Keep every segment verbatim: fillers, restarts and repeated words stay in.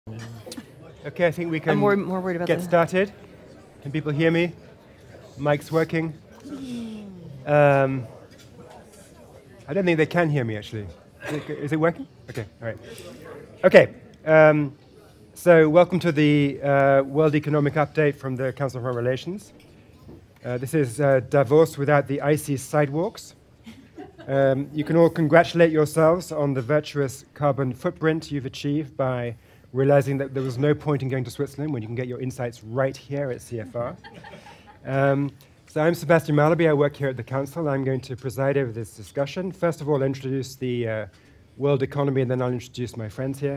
Okay, I think we can I'm more, more worried about get the started. Can people hear me? Mic's working. Um, I don't think they can hear me, actually. Is it, is it working? Okay, all right. Okay, um, so welcome to the uh, World Economic Update from the Council on Foreign Relations. Uh, this is uh, Davos without the icy sidewalks. Um, you can all congratulate yourselves on the virtuous carbon footprint you've achieved by realizing that there was no point in going to Switzerland when you can get your insights right here at C F R. Um, so I'm Sebastian Mallaby. I work here at the Council. I'm going to preside over this discussion. First of all, I'll introduce the uh, world economy, and then I'll introduce my friends here.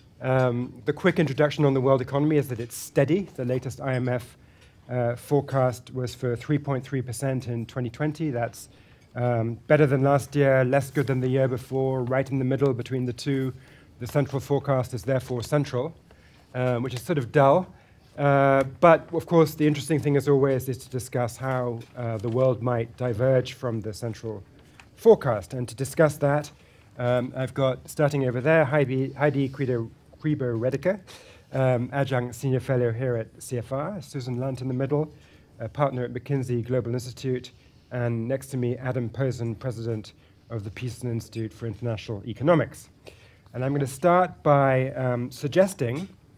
Um, the quick introduction on the world economy is that it's steady. The latest I M F uh, forecast was for three point three percent in twenty twenty. That's Um, better than last year, less good than the year before, right in the middle between the two. The central forecast is therefore central, um, which is sort of dull. Uh, but of course, the interesting thing as always is to discuss how uh, the world might diverge from the central forecast. And to discuss that, um, I've got, starting over there, Heidi, Heidi Crebo-Rediker, um, Adjunct Senior Fellow here at C F R, Susan Lund in the middle, a partner at McKinsey Global Institute, and next to me, Adam Posen, president of the Peterson Institute for International Economics. And I'm going to start by um, suggesting,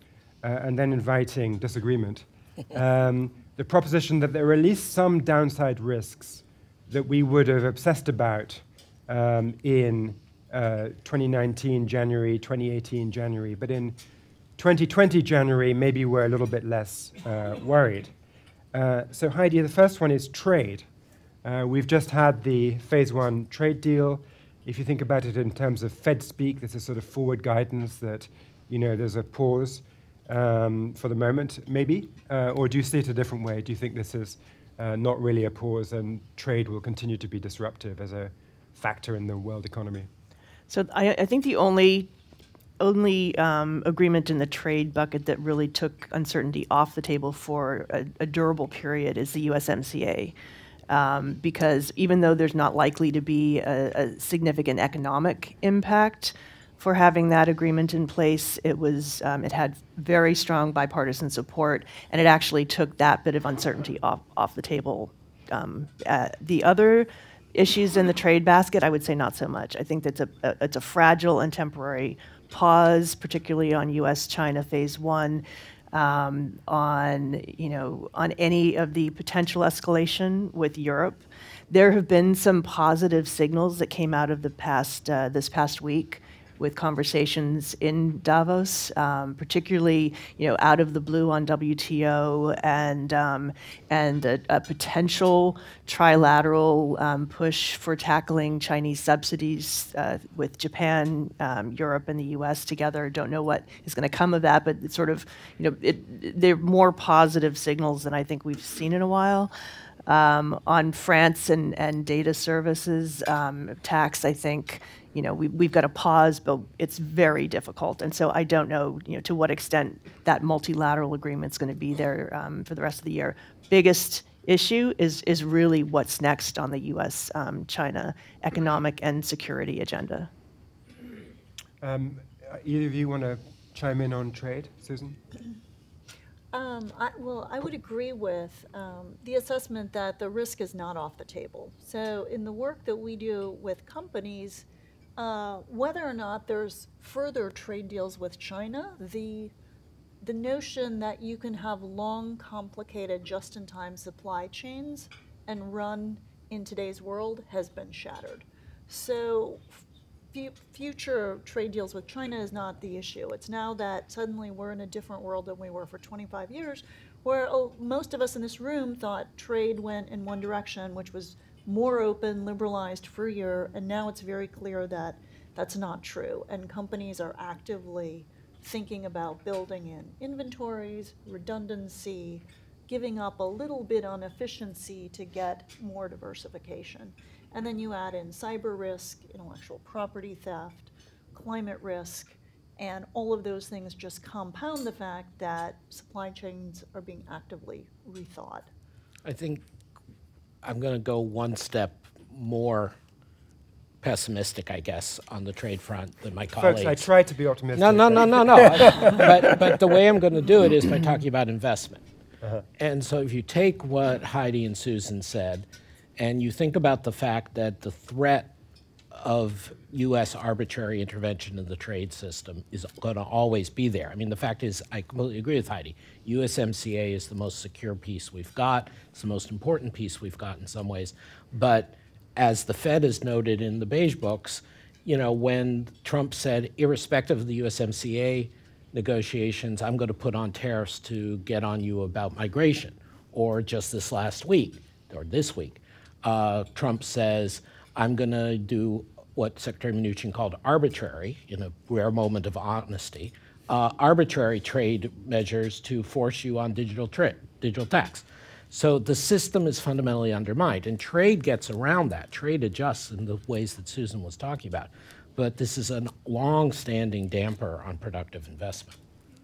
uh, and then inviting disagreement, um, the proposition that there are at least some downside risks that we would have obsessed about um, in uh, twenty nineteen January, twenty eighteen January, but in twenty twenty January, maybe we're a little bit less uh, worried. Uh, so Heidi, the first one is trade. Uh, we've just had the phase one trade deal. If you think about it in terms of Fed speak, this is sort of forward guidance that, you know, there's a pause um, for the moment, maybe? Uh, or do you see it a different way? Do you think this is uh, not really a pause and trade will continue to be disruptive as a factor in the world economy? So I, I think the only only um, agreement in the trade bucket that really took uncertainty off the table for a, a durable period is the U S M C A. Um, because even though there's not likely to be a, a significant economic impact for having that agreement in place, it was um, it had very strong bipartisan support, and it actually took that bit of uncertainty off off the table. Um, uh, the other issues in the trade basket, I would say not so much. I think that's a, a it's a fragile and temporary pause, particularly on U S China phase one. Um, on you know on any of the potential escalation with Europe. There have been some positive signals that came out of the past uh, this past week with conversations in Davos, um, particularly you know out of the blue on W T O and um, and a, a potential trilateral um, push for tackling Chinese subsidies uh, with Japan, um, Europe, and the U S together. Don't know what is going to come of that, but it's sort of you know it, they're more positive signals than I think we've seen in a while. Um, on France and, and data services um, tax, I think you know we, we've got to pause, but it's very difficult, and so I don't know you know to what extent that multilateral agreement is going to be there um, for the rest of the year. Biggest issue is is really what's next on the U S um, China economic and security agenda. Um, either of you want to chime in on trade, Susan? Um, I, well, I would agree with um, the assessment that the risk is not off the table. So in the work that we do with companies, uh, whether or not there's further trade deals with China, the, the notion that you can have long, complicated, just-in-time supply chains and run in today's world has been shattered. So future trade deals with China is not the issue. It's now that suddenly we're in a different world than we were for twenty-five years, where oh, most of us in this room thought trade went in one direction, which was more open, liberalized, freer, and now it's very clear that that's not true. And companies are actively thinking about building in inventories, redundancy, giving up a little bit on efficiency to get more diversification. And then you add in cyber risk, intellectual property theft, climate risk, and all of those things just compound the fact that supply chains are being actively rethought. I think I'm going to go one step more pessimistic, I guess, on the trade front than my colleagues. Folks, I try to be optimistic. No, no, no, no, no. I, but, but the way I'm going to do it is by talking about investment. Uh-huh. And so if you take what Heidi and Susan said, and you think about the fact that the threat of U S arbitrary intervention in the trade system is going to always be there. I mean, the fact is, I completely agree with Heidi. U S M C A is the most secure piece we've got. It's the most important piece we've got in some ways. But as the Fed has noted in the Beige Books, you know, when Trump said, irrespective of the U S M C A negotiations, I'm going to put on tariffs to get on you about migration, or just this last week, or this week, uh, Trump says, I'm going to do what Secretary Mnuchin called arbitrary, in a rare moment of honesty, uh, arbitrary trade measures to force you on digital trade, digital tax. So the system is fundamentally undermined, and trade gets around that. Trade adjusts in the ways that Susan was talking about. But this is a long-standing damper on productive investment.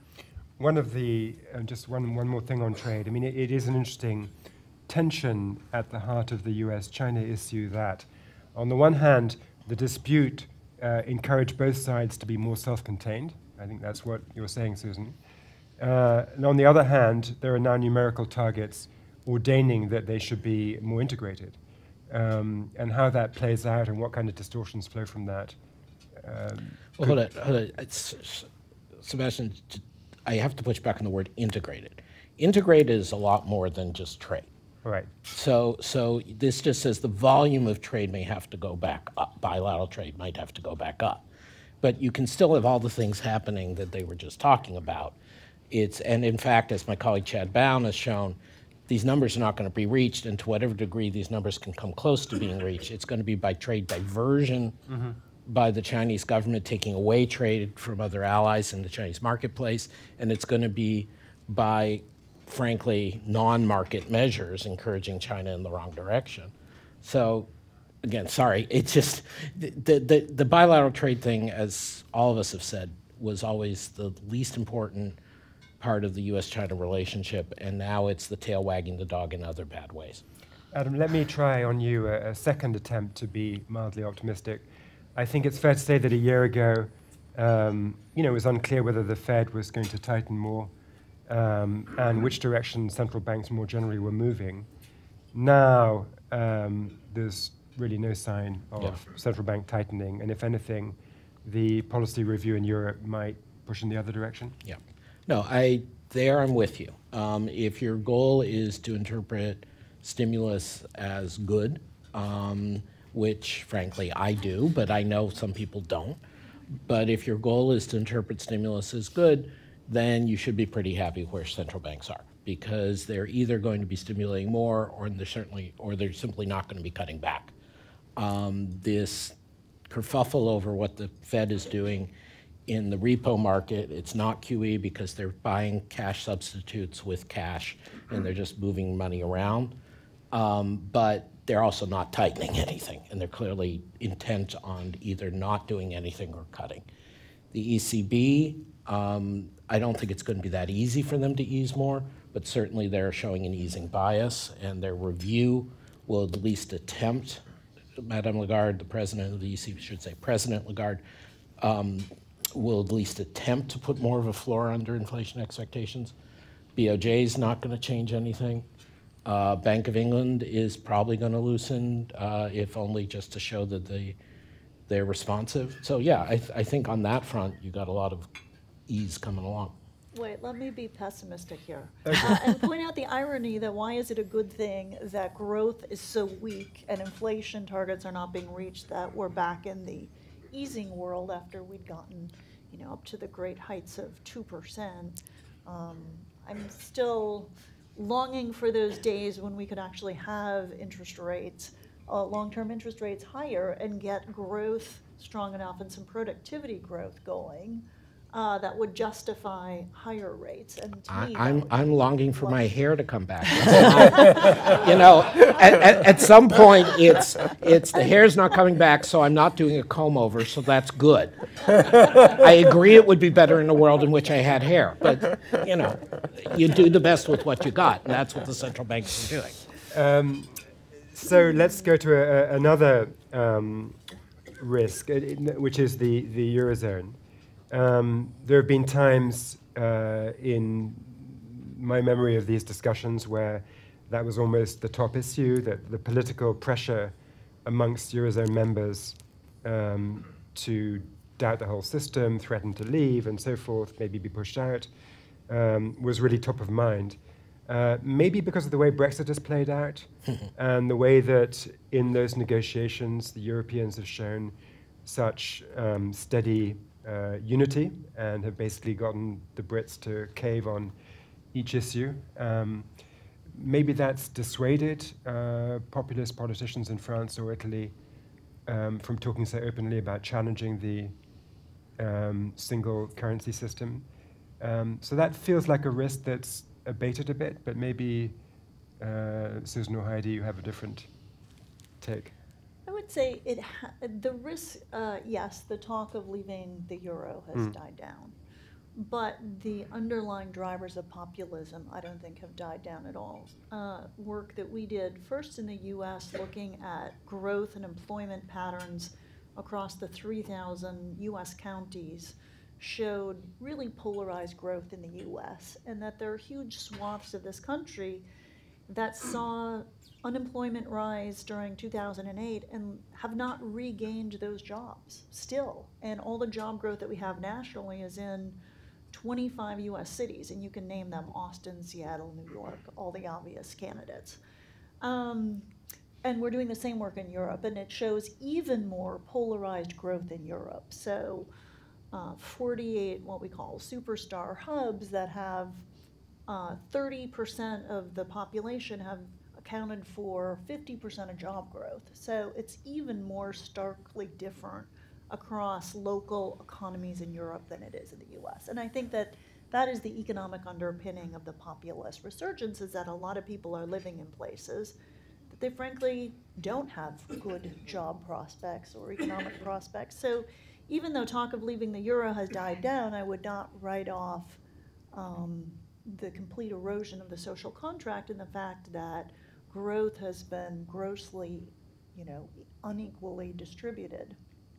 One of the, uh, just one, one more thing on trade. I mean, it, it is an interesting tension at the heart of the U S China issue that, on the one hand, the dispute uh, encouraged both sides to be more self-contained. I think that's what you're saying, Susan. Uh, and on the other hand, there are now numerical targets ordaining that they should be more integrated. Um, and how that plays out and what kind of distortions flow from that. Um, well, hold it, hold it. It's, Sebastian, I have to push back on the word integrated. Integrated is a lot more than just trade. Right. So, so this just says the volume of trade may have to go back up. Bilateral trade might have to go back up. But you can still have all the things happening that they were just talking about. It's, and in fact, as my colleague Chad Bown has shown, these numbers are not going to be reached, and to whatever degree these numbers can come close to being reached, it's going to be by trade diversion, mm-hmm. by the Chinese government taking away trade from other allies in the Chinese marketplace, and it's going to be by, frankly, non-market measures encouraging China in the wrong direction. So, again, sorry, it's just, the, the, the bilateral trade thing, as all of us have said, was always the least important part of the U S China relationship, and now it's the tail wagging the dog in other bad ways. Adam, let me try on you a, a second attempt to be mildly optimistic. I think it's fair to say that a year ago, um, you know, it was unclear whether the Fed was going to tighten more um, and which direction central banks more generally were moving. Now, um, there's really no sign of yeah. central bank tightening, and if anything, the policy review in Europe might push in the other direction. Yeah. No, I, there I'm with you. Um, if your goal is to interpret stimulus as good, um, which frankly I do, but I know some people don't, but if your goal is to interpret stimulus as good, then you should be pretty happy where central banks are, because they're either going to be stimulating more, or they're certainly, or they're simply not going to be cutting back. Um, this kerfuffle over what the Fed is doing in the repo market, it's not Q E because they're buying cash substitutes with cash and they're just moving money around. Um, but they're also not tightening anything, and they're clearly intent on either not doing anything or cutting. The E C B, um, I don't think it's going to be that easy for them to ease more, but certainly they're showing an easing bias, and their review will at least attempt, Madame Lagarde, the president of the E C B, should say President Lagarde, um, will at least attempt to put more of a floor under inflation expectations. B O J is not going to change anything. Uh, Bank of England is probably going to loosen, uh, if only just to show that they, they're responsive. So yeah, I, th I think on that front, you got a lot of ease coming along. Wait, let me be pessimistic here. uh, and point out the irony that why is it a good thing that growth is so weak and inflation targets are not being reached, that we're back in the easing world after we'd gotten, you know, up to the great heights of two percent. Um, I'm still longing for those days when we could actually have interest rates, uh, long-term interest rates higher, and get growth strong enough and some productivity growth going uh, that would justify higher rates. And to I, me, I'm, that I'm longing for my hair to come back. Not, you know, at, at, at some point, it's, it's the hair's not coming back, so I'm not doing a comb over, so that's good. I agree it would be better in a world in which I had hair, but, you know, you do the best with what you got, and that's what the central banks are doing. Um, so let's go to a, a, another um, risk, uh, in- which is the, the Eurozone. Um, there have been times uh, in my memory of these discussions where that was almost the top issue, that the political pressure amongst Eurozone members um, to doubt the whole system, threaten to leave, and so forth, maybe be pushed out, um, was really top of mind. Uh, maybe because of the way Brexit has played out and the way that in those negotiations the Europeans have shown such um, steady uh, unity and have basically gotten the Brits to cave on each issue. Um, maybe that's dissuaded uh, populist politicians in France or Italy um, from talking so openly about challenging the um, single currency system. Um, so that feels like a risk that's abated a bit, but maybe uh, Susan or Heidi, you have a different take. I would say it ha the risk, uh, yes, the talk of leaving the euro has Mm. died down, but the underlying drivers of populism I don't think have died down at all. Uh, work that we did first in the U S looking at growth and employment patterns across the three thousand U S counties showed really polarized growth in the U S, and that there are huge swaths of this country that saw unemployment rise during two thousand eight and have not regained those jobs still. And all the job growth that we have nationally is in twenty-five U S cities, and you can name them: Austin, Seattle, New York, all the obvious candidates. Um, and we're doing the same work in Europe, and it shows even more polarized growth in Europe. So uh, forty-eight what we call superstar hubs that have uh, thirty percent of the population have accounted for fifty percent of job growth. So it's even more starkly different across local economies in Europe than it is in the U S. And I think that that is the economic underpinning of the populist resurgence, is that a lot of people are living in places that they frankly don't have good job prospects or economic prospects. So even though talk of leaving the euro has died down, I would not write off um, the complete erosion of the social contract and the fact that growth has been grossly, you know, unequally distributed.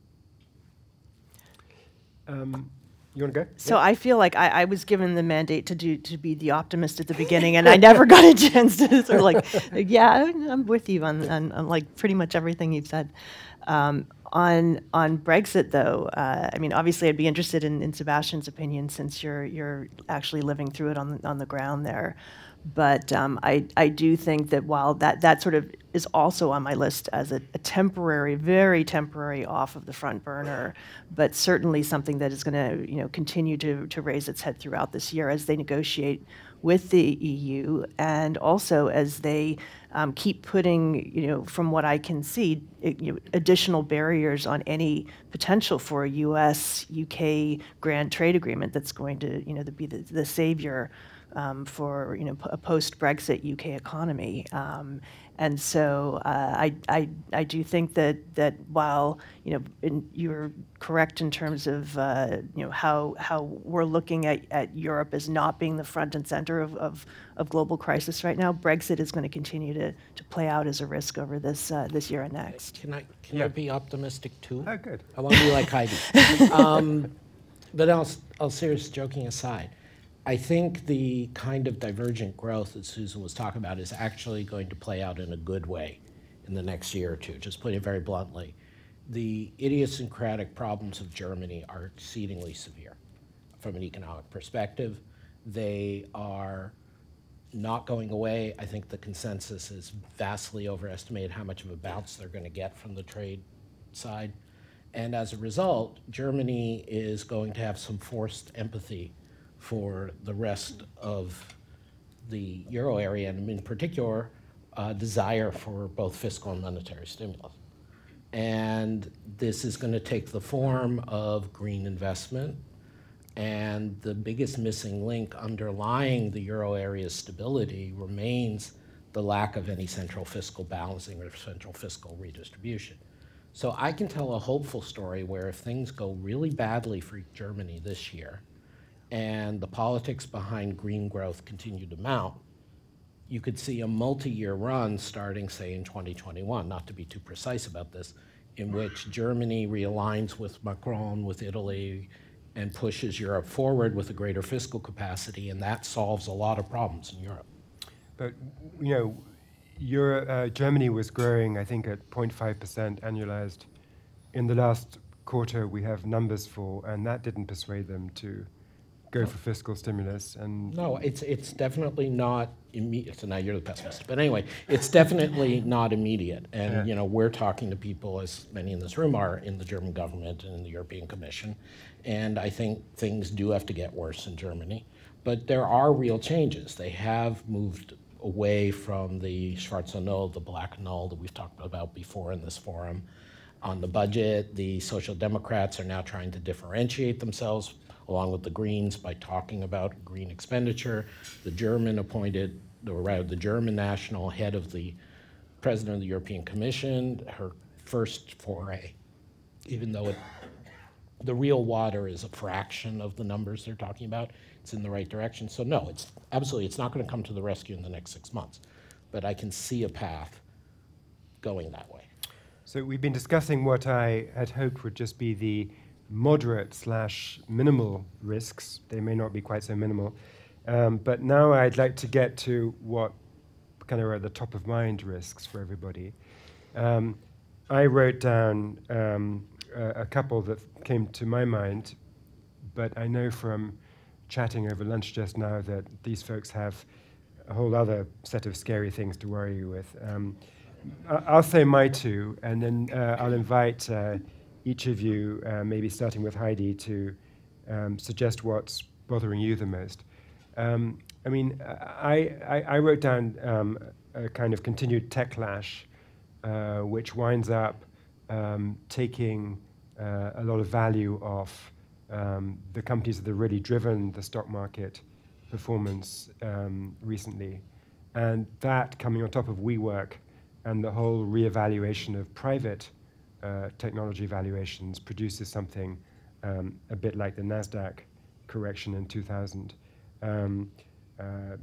Um, you want to go? So I feel like I, I was given the mandate to do to be the optimist at the beginning, and I never got a chance to sort of like, yeah, I'm with you on, on, on like pretty much everything you've said. Um, on on Brexit, though, uh, I mean, obviously, I'd be interested in, in Sebastian's opinion, since you're you're actually living through it on the, on the ground there. But um, I I do think that while that that sort of is also on my list as a, a temporary, very temporary off of the front burner, but certainly something that is going to, you know, continue to to raise its head throughout this year as they negotiate with the E U, and also as they um, keep putting, you know, from what I can see, it, you know, additional barriers on any potential for a U S U K grand trade agreement that's going to, you know, to be the, the savior um, for, you know, a post-Brexit U K economy. Um, and so uh, I, I, I do think that that while, you know, in, you're correct in terms of uh, you know how how we're looking at, at Europe as not being the front and center of, of, of global crisis right now, Brexit is going to continue to, to play out as a risk over this uh, this year and next. Can I can Yeah. I be optimistic too? Oh, good. I want to be like Heidi. um, but all, all serious joking aside, I think the kind of divergent growth that Susan was talking about is actually going to play out in a good way in the next year or two, just putting it very bluntly. The idiosyncratic problems of Germany are exceedingly severe from an economic perspective. They are not going away. I think the consensus is vastly overestimated how much of a bounce they're going to get from the trade side. And as a result, Germany is going to have some forced empathy for the rest of the euro area, and in particular, uh, desire for both fiscal and monetary stimulus. And this is going to take the form of green investment, and the biggest missing link underlying the euro area's stability remains the lack of any central fiscal balancing or central fiscal redistribution. So I can tell a hopeful story where if things go really badly for Germany this year, and the politics behind green growth continue to mount, you could see a multi-year run starting, say, in twenty twenty-one, not to be too precise about this, in which Germany realigns with Macron, with Italy, and pushes Europe forward with a greater fiscal capacity, and that solves a lot of problems in Europe. But, you know, Euro, uh, Germany was growing, I think, at zero point five percent annualized. In the last quarter, we have numbers for, and that didn't persuade them to go for fiscal stimulus. And no, it's it's definitely not immediate. So now you're the pessimist, but anyway, it's definitely not immediate. And yeah. you know, we're talking to people, as many in this room are, in the German government and in the European Commission, and I think things do have to get worse in Germany. But there are real changes. They have moved away from the Schwarze Null, the black null that we've talked about before in this forum. On the budget, the Social Democrats are now trying to differentiate themselves along with the Greens by talking about green expenditure. The German appointed, or rather the German national head of the President of the European Commission, her first foray, even though it, the real water is a fraction of the numbers they're talking about, it's in the right direction. So no, it's absolutely, it's not going to come to the rescue in the next six months, but I can see a path going that way. So we've been discussing what I had hoped would just be the moderate slash minimal risks. They may not be quite so minimal. Um, but now I'd like to get to what kind of are the top of mind risks for everybody. Um, I wrote down um, a, a couple that came to my mind, but I know from chatting over lunch just now that these folks have a whole other set of scary things to worry you with. Um, I'll say my two, and then uh, I'll invite uh, each of you, uh, maybe starting with Heidi, to um, suggest what's bothering you the most. Um, I mean, I, I, I wrote down um, a kind of continued techlash, uh, which winds up um, taking uh, a lot of value off um, the companies that have really driven the stock market performance um, recently. And that coming on top of WeWork and the whole reevaluation of private uh, technology valuations produces something um, a bit like the NASDAQ correction in two thousand. Um, uh,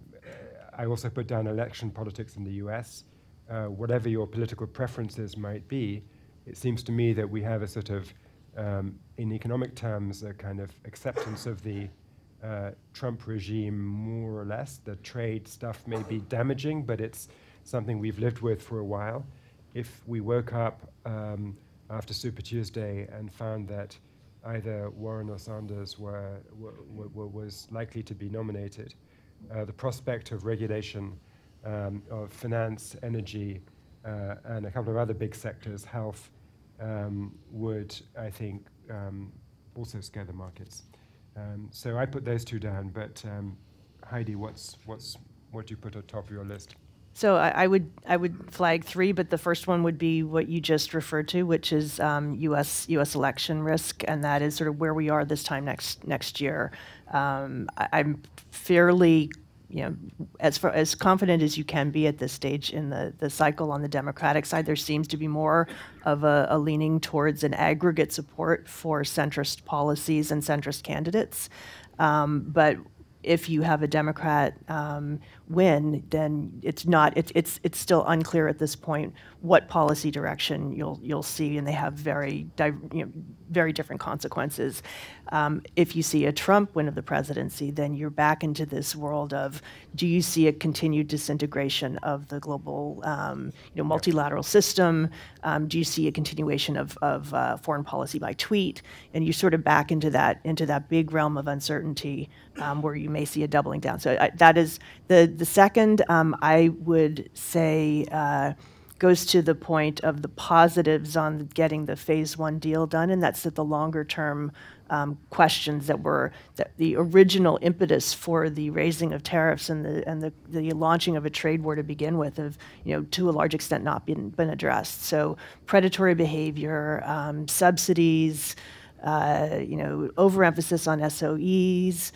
I also put down election politics in the U S. Uh, whatever your political preferences might be, it seems to me that we have a sort of, um, in economic terms, a kind of acceptance of the uh, Trump regime, more or less. The trade stuff may be damaging, but it's something we've lived with for a while. If we woke up um, after Super Tuesday and found that either Warren or Sanders were, were, were, was likely to be nominated, uh, the prospect of regulation um, of finance, energy, uh, and a couple of other big sectors, health, um, would, I think, um, also scare the markets. Um, so I put those two down, but um, Heidi, what's, what's, what do you put at the top of your list? So I, I would I would flag three, but the first one would be what you just referred to, which is um, U S U S election risk, and that is sort of where we are this time next next year. Um, I, I'm fairly, you know, as far, as confident as you can be at this stage in the the cycle on the Democratic side. There seems to be more of a, a leaning towards an aggregate support for centrist policies and centrist candidates, um, but if you have a Democrat um, win, then it's not. It's it's it's still unclear at this point what policy direction you'll you'll see, and they have very you know, very different consequences. Um, if you see a Trump win of the presidency, then you're back into this world of: do you see a continued disintegration of the global um, you know multilateral system? Um, do you see a continuation of of uh, foreign policy by tweet? And you're sort of back into that into that big realm of uncertainty um, where you may see a doubling down. So I, that is the the second. Um, I would say uh, goes to the point of the positives on getting the phase one deal done, and that's that the longer term um, questions that were that the original impetus for the raising of tariffs and the and the, the launching of a trade war to begin with have you know to a large extent not been been addressed. So predatory behavior, um, subsidies, uh, you know overemphasis on S O Es.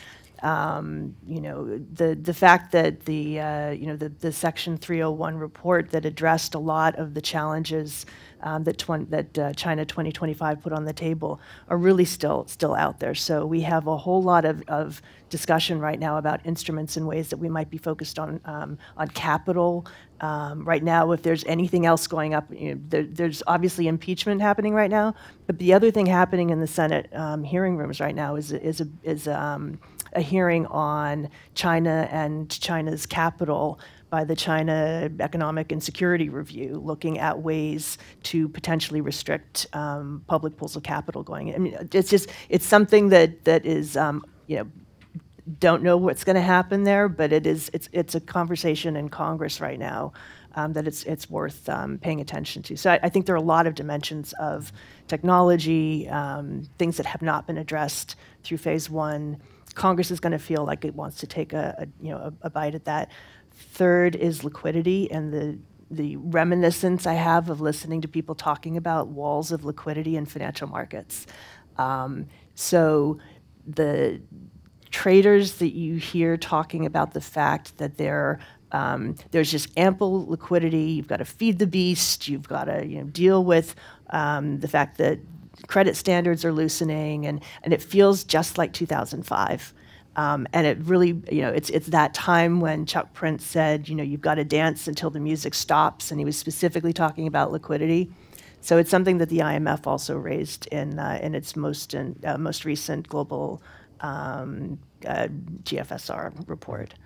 Um, you know, the the fact that the uh, you know the, the Section three oh one report that addressed a lot of the challenges um, that twen- that uh, China twenty twenty-five put on the table are really still still out there. So we have a whole lot of, of discussion right now about instruments and ways that we might be focused on um, on capital. Um, right now, if there's anything else going up, you know, there, there's obviously impeachment happening right now. But the other thing happening in the Senate um, hearing rooms right now is is a, is um, a hearing on China and China's capital by the China Economic and Security Review, looking at ways to potentially restrict um, public pools of capital going in. I mean, it's just it's something that that is um, you know. Don't know what's going to happen there, but it is it's it's a conversation in Congress right now um, that it's it's worth um, paying attention to. So I, I think there are a lot of dimensions of technology, um, things that have not been addressed through phase one. Congress is going to feel like it wants to take a, a you know a, a bite at that. Third is liquidity, and the the reminiscence I have of listening to people talking about walls of liquidity in financial markets. Um, so the traders that you hear talking about the fact that there, um, there's just ample liquidity, you've got to feed the beast, you've got to you know, deal with um, the fact that credit standards are loosening, and, and it feels just like two thousand five. Um, and it really, you know, it's it's that time when Chuck Prince said, you know, you've got to dance until the music stops, and he was specifically talking about liquidity. So it's something that the I M F also raised in uh, in its most in, uh, most recent global Um, uh, G F S R report.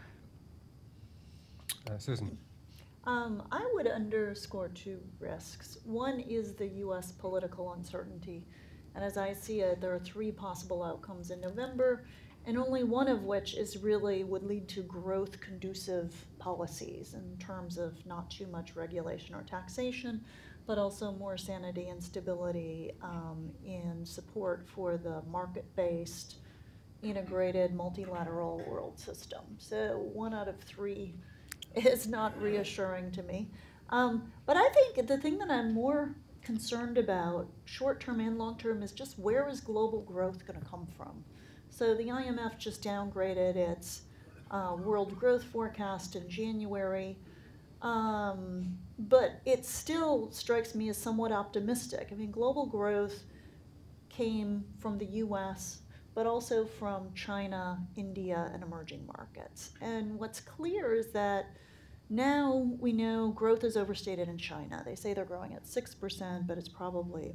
Uh, Susan. Um, I would underscore two risks. One is the U S political uncertainty. And as I see it, there are three possible outcomes in November, and only one of which is really would lead to growth conducive policies in terms of not too much regulation or taxation, but also more sanity and stability um, in support for the market-based integrated multilateral world system. So one out of three is not reassuring to me. Um, but I think the thing that I'm more concerned about, short-term and long-term, is just where is global growth going to come from? So the I M F just downgraded its uh, world growth forecast in January, um, but it still strikes me as somewhat optimistic. I mean, global growth came from the U S, but also from China, India, and emerging markets. And what's clear is that now we know growth is overstated in China. They say they're growing at six percent, but it's probably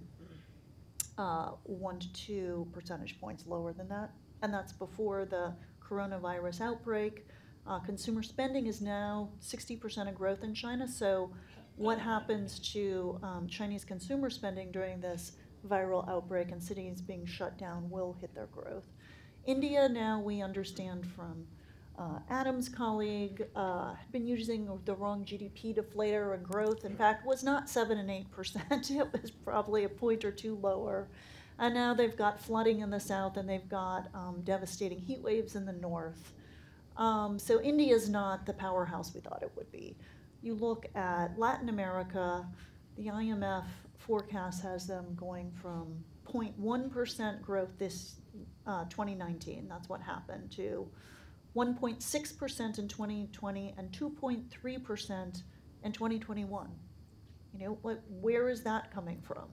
uh, one to two percentage points lower than that. And that's before the coronavirus outbreak. Uh, consumer spending is now sixty percent of growth in China. So what happens to um, Chinese consumer spending during this viral outbreak and cities being shut down will hit their growth. India, now we understand from uh, Adam's colleague, uh, had been using the wrong G D P deflator, and growth, in fact, was not seven and eight percent. It was probably a point or two lower. And now they've got flooding in the south, and they've got um, devastating heat waves in the north. Um, so India's not the powerhouse we thought it would be. You look at Latin America, the I M F forecast has them going from zero point one percent growth this uh, twenty nineteen, that's what happened, to one point six percent in twenty twenty and two point three percent in twenty twenty-one. You know, what, where is that coming from?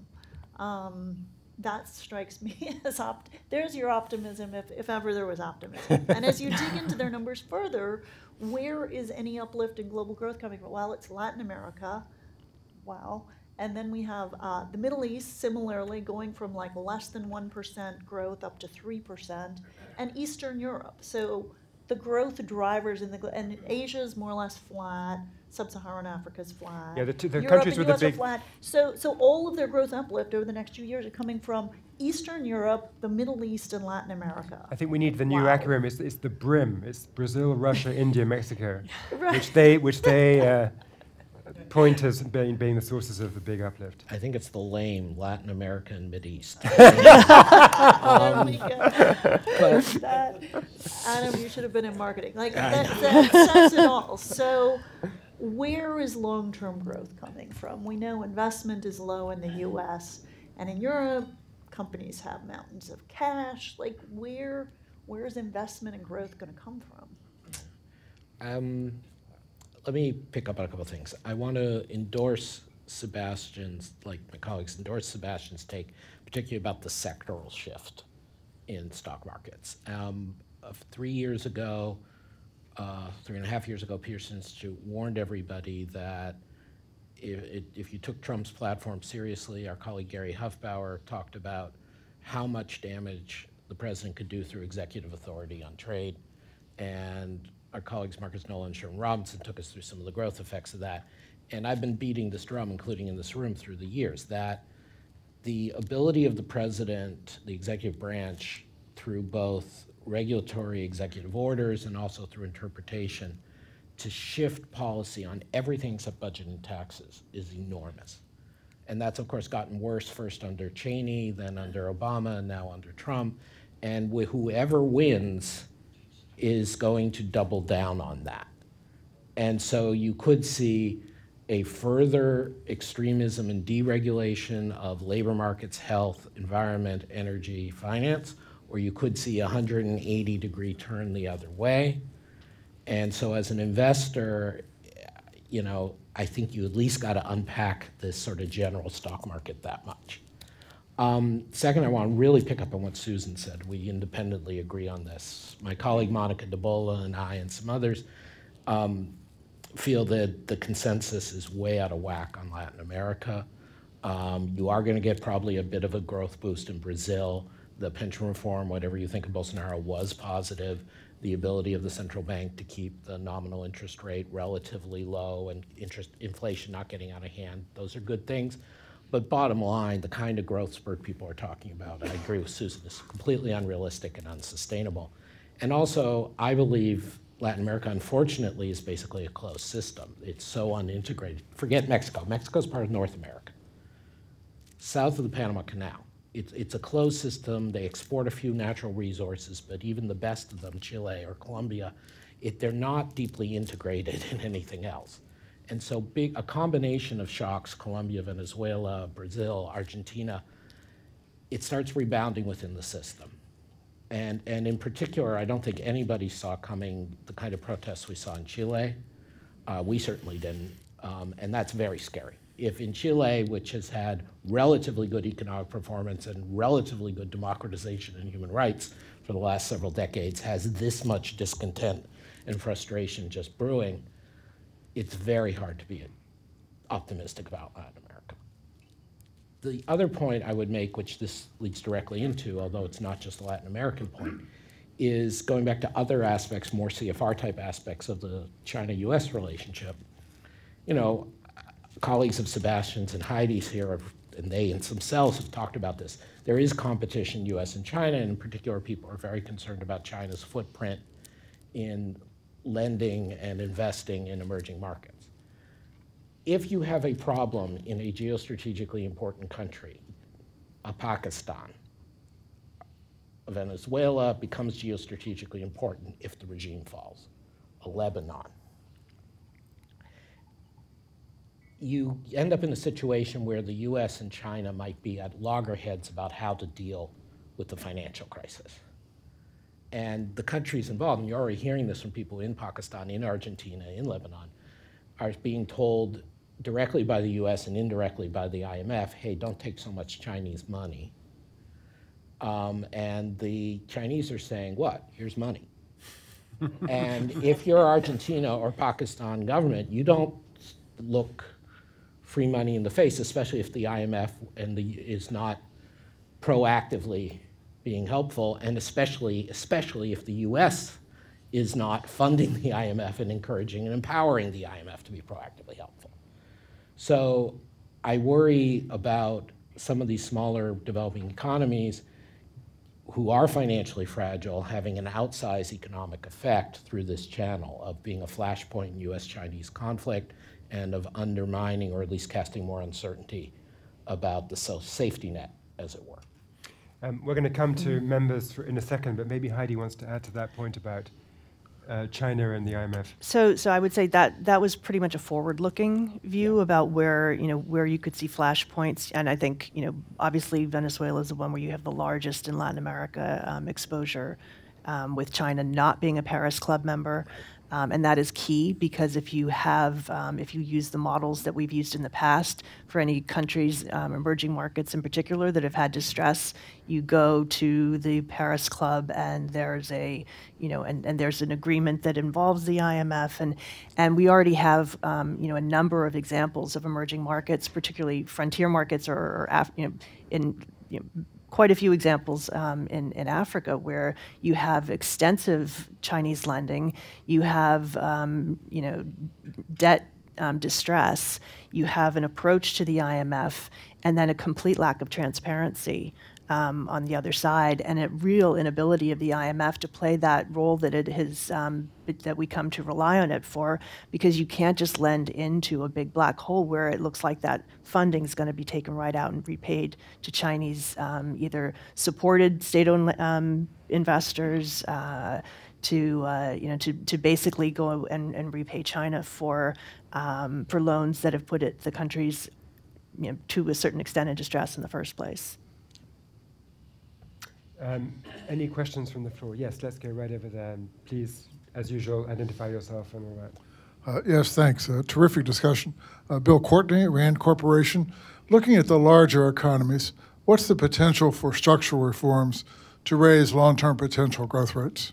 Um, that strikes me as, opt there's your optimism, if, if ever there was optimism. And as you dig into their numbers further, where is any uplift in global growth coming from? Well, it's Latin America. Wow. And then we have uh, the Middle East, similarly, going from like less than one percent growth up to three percent, and Eastern Europe. So the growth drivers in the, and Asia is more or less flat, Sub-Saharan Africa is flat. Yeah, the, two, the Europe countries and with U S the big... are flat. So, so all of their growth uplift over the next two years are coming from Eastern Europe, the Middle East, and Latin America. I think we need the new Wow. acronym. It's, it's the BRIM. It's Brazil, Russia, India, Mexico, Right. which they which they uh, point as being, being the sources of the big uplift. I think it's the lame Latin America and Mideast. There we go. That, Adam, you should have been in marketing. Like that, that says it all. So, where is long-term growth coming from? We know investment is low in the U S and in Europe. Companies have mountains of cash. Like where, where's investment and growth going to come from? Um, let me pick up on a couple of things. I want to endorse Sebastian's, like my colleagues, endorse Sebastian's take, particularly about the sectoral shift in stock markets. Um, uh, three years ago, uh, three and a half years ago, Peterson Institute warned everybody that if, if you took Trump's platform seriously, our colleague Gary Huffbauer talked about how much damage the president could do through executive authority on trade. And our colleagues Marcus Nolan and Sherwin Robinson took us through some of the growth effects of that. And I've been beating this drum, including in this room, through the years, that the ability of the president, the executive branch, through both regulatory executive orders and also through interpretation, to shift policy on everything except budget and taxes is enormous. And that's, of course, gotten worse first under Cheney, then under Obama, and now under Trump. And wh whoever wins is going to double down on that. And so you could see a further extremism and deregulation of labor markets, health, environment, energy, finance, or you could see a one hundred eighty degree turn the other way. And so as an investor, you know, I think you at least got to unpack this sort of general stock market that much. Um, second, I want to really pick up on what Susan said. We independently agree on this. My colleague Monica DeBola and I and some others um, feel that the consensus is way out of whack on Latin America. Um, you are going to get probably a bit of a growth boost in Brazil. The pension reform, whatever you think of Bolsonaro, was positive. The ability of the central bank to keep the nominal interest rate relatively low and interest inflation not getting out of hand, those are good things. But bottom line, the kind of growth spurt people are talking about, I agree with Susan, is completely unrealistic and unsustainable. And also, I believe Latin America, unfortunately, is basically a closed system. It's so unintegrated. Forget Mexico. Mexico's part of North America. South of the Panama Canal, it's, it's a closed system. They export a few natural resources, but even the best of them, Chile or Colombia, it, they're not deeply integrated in anything else. And so big, a combination of shocks, Colombia, Venezuela, Brazil, Argentina, it starts rebounding within the system. And, and in particular, I don't think anybody saw coming the kind of protests we saw in Chile. Uh, we certainly didn't, um, and that's very scary. If in Chile, which has had relatively good economic performance and relatively good democratization and human rights for the last several decades, has this much discontent and frustration just brewing, it's very hard to be optimistic about Latin America. The other point I would make, which this leads directly into, although it's not just a Latin American point, is going back to other aspects, more C F R type aspects of the China U S relationship. You know, colleagues of Sebastian's and Heidi's here, have, and they and themselves have talked about this. There is competition, U S and China, and in particular, people are very concerned about China's footprint in lending and investing in emerging markets. If you have a problem in a geostrategically important country, a Pakistan, a Venezuela becomes geostrategically important if the regime falls, a Lebanon. You end up in a situation where the U S and China might be at loggerheads about how to deal with the financial crisis. And the countries involved, and you're already hearing this from people in Pakistan, in Argentina, in Lebanon, are being told directly by the U S and indirectly by the I M F, hey, don't take so much Chinese money. Um, and the Chinese are saying, what? Here's money. And if you're Argentina or Pakistan government, you don't look free money in the face, especially if the I M F and the, is not proactively being helpful, and especially, especially if the U S is not funding the I M F and encouraging and empowering the I M F to be proactively helpful. So I worry about some of these smaller developing economies who are financially fragile having an outsized economic effect through this channel of being a flashpoint in U S Chinese conflict and of undermining or at least casting more uncertainty about the safety net, as it were. Um, we're going to come to members for, in a second, but maybe Heidi wants to add to that point about uh, China and the I M F. So, so I would say that that was pretty much a forward-looking view yeah. about where you know where you could see flashpoints, and I think you know obviously Venezuela is the one where you have the largest in Latin America um, exposure, um, with China not being a Paris Club member. Um, and that is key, because if you have, um, if you use the models that we've used in the past for any countries, um, emerging markets in particular, that have had distress, you go to the Paris Club and there's a, you know, and, and there's an agreement that involves the I M F, and and we already have, um, you know, a number of examples of emerging markets, particularly frontier markets, or, or Af- you know, in you know, quite a few examples um, in, in Africa where you have extensive Chinese lending, you have um, you know, debt um, distress, you have an approach to the I M F, and then a complete lack of transparency um, on the other side, and a real inability of the I M F to play that role that it has, um, that we come to rely on it for, because you can't just lend into a big black hole where it looks like that funding is going to be taken right out and repaid to Chinese um, either supported state-owned um, investors, uh, to uh, you know to, to basically go and, and repay China for um, for loans that have put it the countries, you know, to a certain extent in distress in the first place. Um, any questions from the floor? Yes, let's go right over there. And please, as usual, identify yourself and all that. Uh, yes, thanks. Uh, terrific discussion. Uh, Bill Courtney, Rand Corporation. Looking at the larger economies, what's the potential for structural reforms to raise long-term potential growth rates?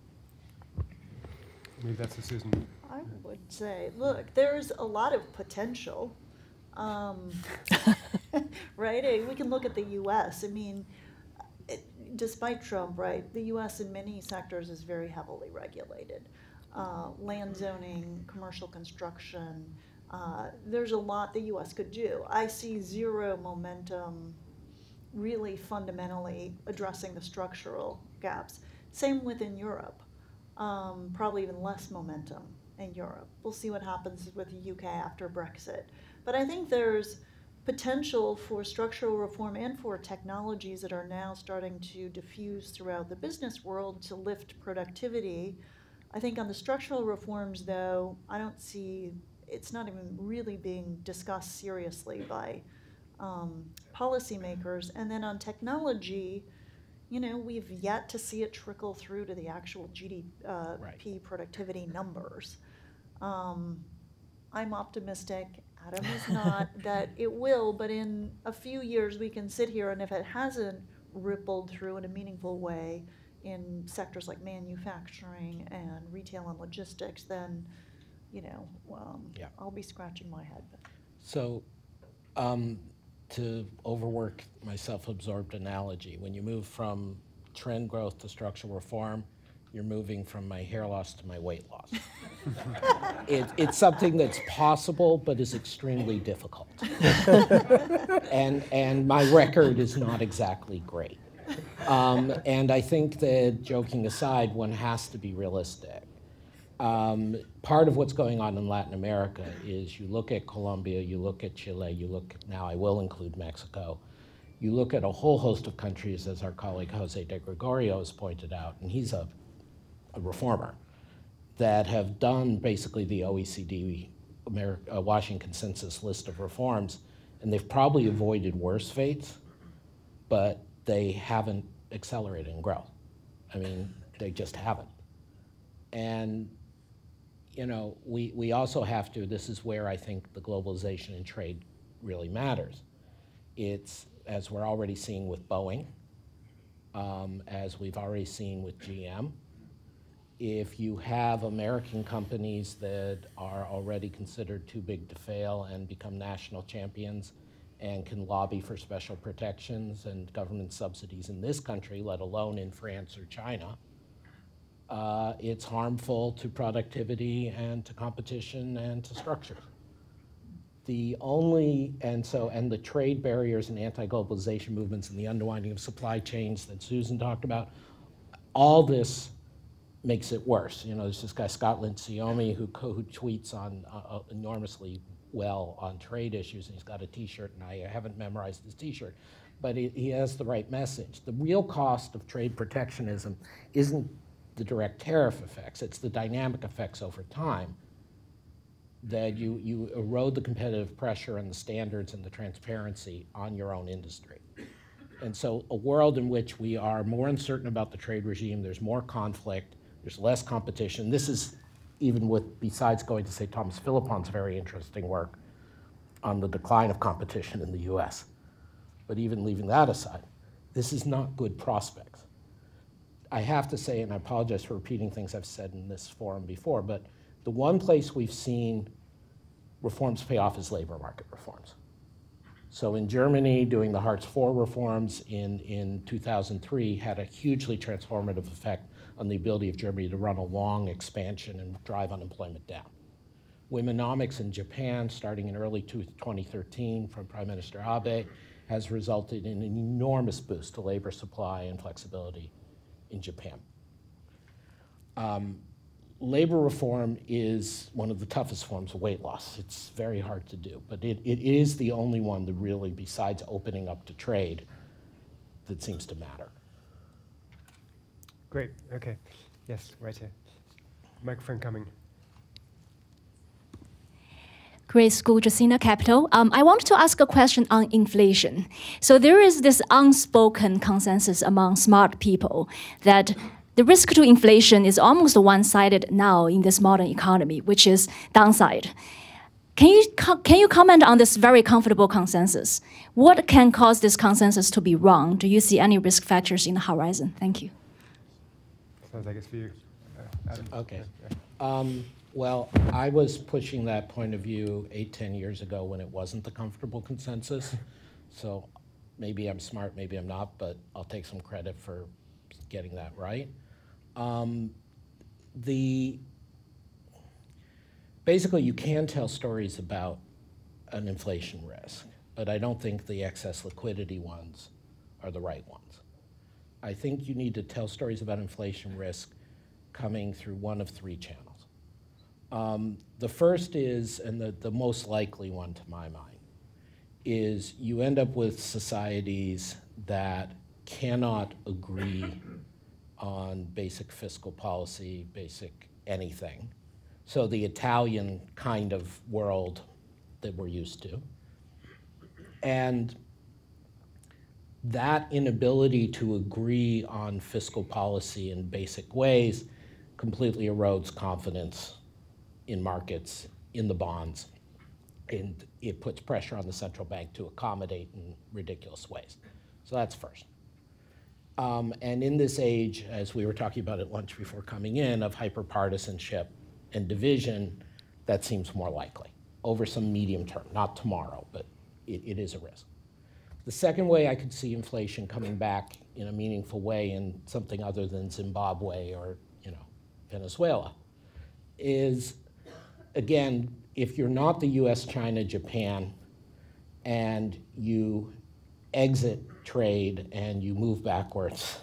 Maybe that's for Susan. I would say, look, there's a lot of potential, um, right? Eh, We can look at the U S. I mean, it, despite Trump, right, the U S in many sectors is very heavily regulated. Uh, land zoning, commercial construction, uh, there's a lot the U S could do. I see zero momentum really fundamentally addressing the structural gaps. Same within Europe. Um, probably even less momentum in Europe. We'll see what happens with the U K after Brexit. But I think there's potential for structural reform and for technologies that are now starting to diffuse throughout the business world to lift productivity. I think on the structural reforms, though, I don't see, it's not even really being discussed seriously by um, policymakers. And then on technology, you know, we've yet to see it trickle through to the actual G D P uh, Right. productivity numbers. Um, I'm optimistic, Adam is not, that it will, but in a few years we can sit here, and if it hasn't rippled through in a meaningful way in sectors like manufacturing and retail and logistics, then, you know, um, Yeah. I'll be scratching my head. So, um, to overwork my self-absorbed analogy, when you move from trend growth to structural reform, you're moving from my hair loss to my weight loss. it, it's something that's possible, but is extremely difficult. and, and my record is not exactly great. Um, and I think that, joking aside, one has to be realistic. Um, part of what's going on in Latin America is you look at Colombia, you look at Chile, you look, now I will include Mexico, you look at a whole host of countries, as our colleague Jose de Gregorio has pointed out, and he's a, a reformer, that have done basically the O E C D Ameri- uh, Washington Consensus list of reforms, and they've probably avoided worse fates, but they haven't accelerated in growth. I mean, they just haven't. And you know, we, we also have to, this is where I think the globalization in trade really matters. It's, as we're already seeing with Boeing, um, as we've already seen with G M, if you have American companies that are already considered too big to fail and become national champions and can lobby for special protections and government subsidies in this country, let alone in France or China, Uh, it's harmful to productivity and to competition and to structure. The only, and so, and the trade barriers and anti-globalization movements and the unwinding of supply chains that Susan talked about, all this makes it worse. You know, there's this guy, Scott Linciomi, who, who tweets on uh, enormously well on trade issues, and he's got a t-shirt, and I haven't memorized his t-shirt, but he, he has the right message. The real cost of trade protectionism isn't the direct tariff effects, it's the dynamic effects over time that you, you erode the competitive pressure and the standards and the transparency on your own industry. And so a world in which we are more uncertain about the trade regime, there's more conflict, there's less competition. This is even with, besides going to say Thomas Philippon's very interesting work on the decline of competition in the U S. But even leaving that aside, this is not good prospects. I have to say, and I apologize for repeating things I've said in this forum before, but the one place we've seen reforms pay off is labor market reforms. So in Germany, doing the Hartz four reforms in, in two thousand three had a hugely transformative effect on the ability of Germany to run a long expansion and drive unemployment down. Womenomics in Japan, starting in early twenty thirteen from Prime Minister Abe, has resulted in an enormous boost to labor supply and flexibility in Japan. Um, labor reform is one of the toughest forms of weight loss. It's very hard to do, but it, it is the only one that really, besides opening up to trade, that seems to matter. Great, okay. Yes, right here. Microphone coming. Grace School, Jacina Capital. Um, I wanted to ask a question on inflation. So there is this unspoken consensus among smart people that the risk to inflation is almost one-sided now in this modern economy, which is downside. Can you, can you comment on this very comfortable consensus? What can cause this consensus to be wrong? Do you see any risk factors in the horizon? Thank you. Sounds like it's for you. Uh, Adam. Okay. Um, well, I was pushing that point of view eight, ten years ago when it wasn't the comfortable consensus. So maybe I'm smart, maybe I'm not, but I'll take some credit for getting that right. Um, the basically, you can tell stories about an inflation risk, but I don't think the excess liquidity ones are the right ones. I think you need to tell stories about inflation risk coming through one of three channels. Um, the first is, and the, the most likely one to my mind, is you end up with societies that cannot agree on basic fiscal policy, basic anything. So the Italian kind of world that we're used to. And that inability to agree on fiscal policy in basic ways completely erodes confidence in markets, in the bonds, and it puts pressure on the central bank to accommodate in ridiculous ways. So that's first. Um, and in this age, as we were talking about at lunch before coming in, of hyperpartisanship and division, that seems more likely over some medium term, not tomorrow, but it, it is a risk. The second way I could see inflation coming back in a meaningful way in something other than Zimbabwe or, you know, Venezuela is, again, if you're not the U S, China, Japan, and you exit trade and you move backwards,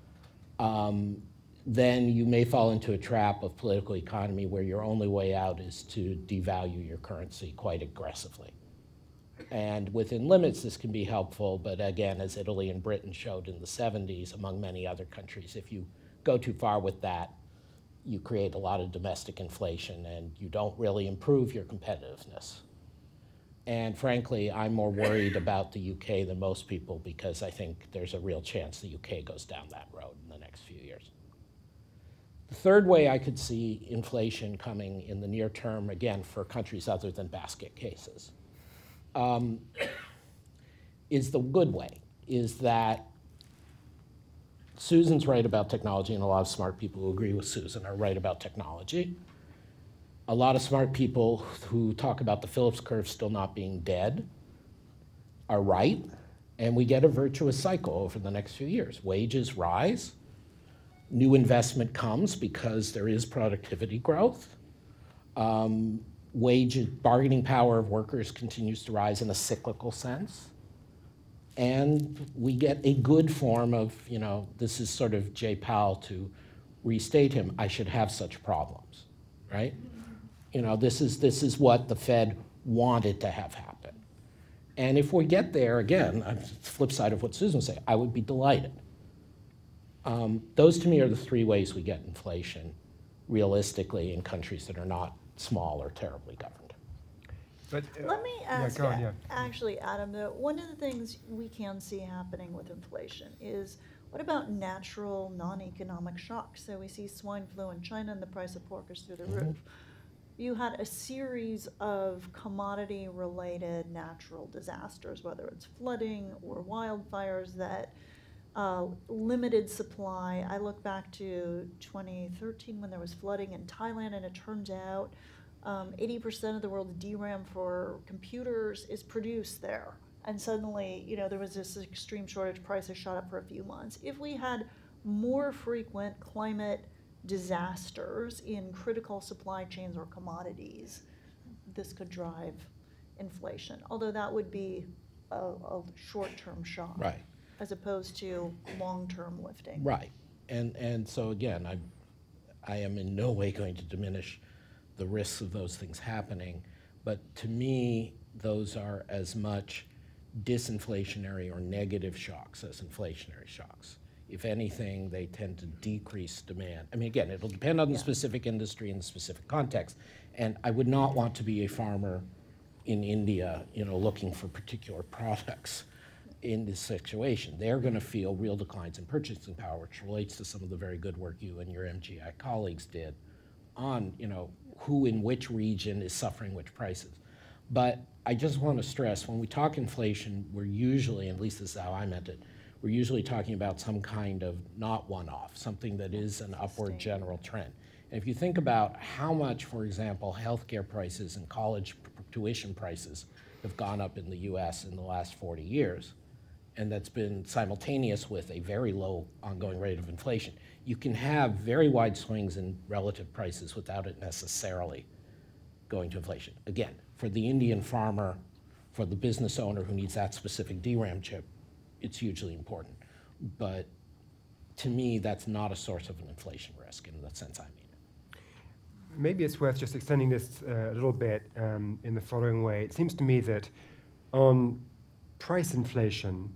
um, then you may fall into a trap of political economy where your only way out is to devalue your currency quite aggressively. And within limits, this can be helpful, but again, as Italy and Britain showed in the seventies, among many other countries, if you go too far with that, you create a lot of domestic inflation and you don't really improve your competitiveness. And frankly, I'm more worried about the U K than most people because I think there's a real chance the U K goes down that road in the next few years. The third way I could see inflation coming in the near term, again, for countries other than basket cases, um, is the good way, is that Susan's right about technology, and a lot of smart people who agree with Susan are right about technology. A lot of smart people who talk about the Phillips curve still not being dead are right, and we get a virtuous cycle over the next few years. Wages rise, new investment comes because there is productivity growth. Um, wage bargaining power of workers continues to rise in a cyclical sense. And we get a good form of, you know, this is sort of Jay Powell, to restate him, I should have such problems, right? You know, this is, this is what the Fed wanted to have happen. And if we get there, again, on the flip side of what Susan said, I would be delighted. Um, those to me are the three ways we get inflation realistically in countries that are not small or terribly governed. But uh, Let me ask, yeah, go on, a- yeah. actually, Adam, though, one of the things we can see happening with inflation is, what about natural, non-economic shocks? So we see swine flu in China and the price of pork is through the Mm-hmm. roof. You had a series of commodity-related natural disasters, whether it's flooding or wildfires that uh, limited supply. I look back to twenty thirteen when there was flooding in Thailand, and it turns out um, eighty percent of the world's D RAM for computers is produced there. And suddenly, you know, there was this extreme shortage, prices shot up for a few months. If we had more frequent climate disasters in critical supply chains or commodities, this could drive inflation, although that would be a, a short-term shock. Right. As opposed to long-term lifting. Right. And, and so again, I, I am in no way going to diminish the risks of those things happening, but to me, those are as much disinflationary or negative shocks as inflationary shocks. If anything, they tend to decrease demand. I mean, again, it'll depend on the Yeah. specific industry and the specific context. And I would not want to be a farmer in India, you know, looking for particular products in this situation. They're going to feel real declines in purchasing power, which relates to some of the very good work you and your M G I colleagues did on, you know, who in which region is suffering which prices. But I just want to stress, when we talk inflation, we're usually, at least this is how I meant it, we're usually talking about some kind of not one-off, something that is an upward general trend. And if you think about how much, for example, healthcare prices and college tuition prices have gone up in the U S in the last forty years, and that's been simultaneous with a very low ongoing rate of inflation, you can have very wide swings in relative prices without it necessarily going to inflation. Again, for the Indian farmer, for the business owner who needs that specific D RAM chip, it's hugely important. But to me, that's not a source of an inflation risk in the sense I mean it. Maybe it's worth just extending this uh, a little bit um, in the following way. It seems to me that on price inflation,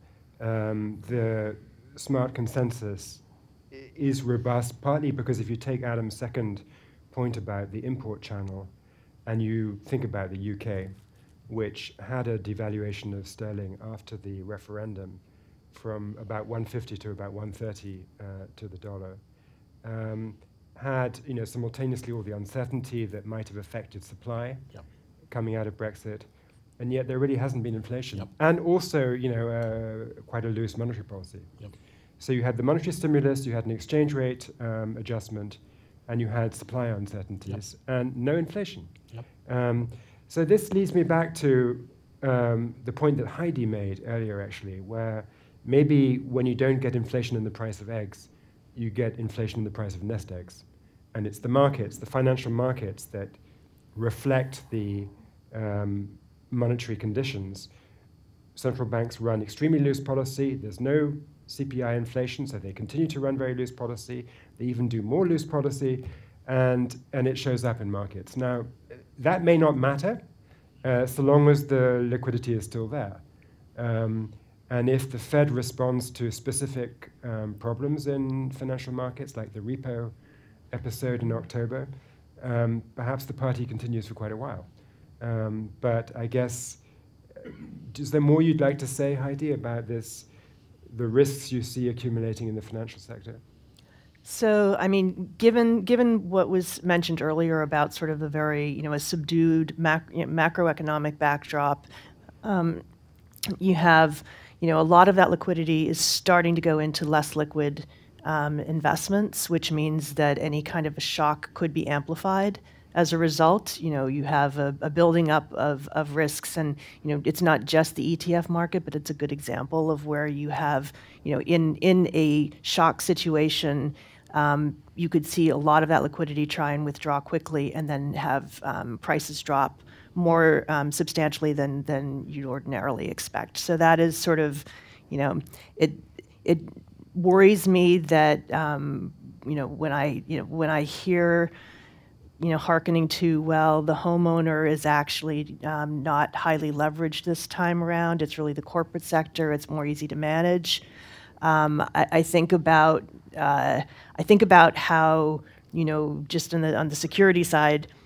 um, the smart consensus i- is robust, partly because if you take Adam's second point about the import channel and you think about the U K, which had a devaluation of sterling after the referendum from about one fifty to about one thirty uh, to the dollar, um, had, you know, simultaneously all the uncertainty that might have affected supply Yep. coming out of Brexit, and yet there really hasn't been inflation. Yep. And also, you know, uh, quite a loose monetary policy. Yep. So you had the monetary stimulus, you had an exchange rate um, adjustment, and you had supply uncertainties, and no inflation. Yep. Um, so this leads me back to um, the point that Heidi made earlier, actually, where maybe when you don't get inflation in the price of eggs, you get inflation in the price of nest eggs. And it's the markets, the financial markets, that reflect the um, monetary conditions. Central banks run extremely loose policy. There's no C P I inflation, so they continue to run very loose policy. They even do more loose policy, and, and it shows up in markets. Now, that may not matter, uh, so long as the liquidity is still there. Um, and if the Fed responds to specific um, problems in financial markets, like the repo episode in October, um, perhaps the party continues for quite a while. Um, but I guess, uh, is there more you'd like to say, Heidi, about this, the risks you see accumulating in the financial sector? So, I mean, given given what was mentioned earlier about sort of a very, you know, a subdued mac, you know, macroeconomic backdrop, um, you have, you know, a lot of that liquidity is starting to go into less liquid um, investments, which means that any kind of a shock could be amplified. As a result, you know, you have a, a building up of, of risks, and, you know, it's not just the E T F market, but it's a good example of where you have, you know, in, in a shock situation, um, you could see a lot of that liquidity try and withdraw quickly and then have um, prices drop more um, substantially than, than you'd ordinarily expect. So that is sort of, you know, it, it worries me that, um, you know, when I, you know, when I hear, you know, hearkening to, well, the homeowner is actually um, not highly leveraged this time around. It's really the corporate sector. It's more easy to manage. Um, I, I think about, uh, I think about how, you know, just on the on the security side,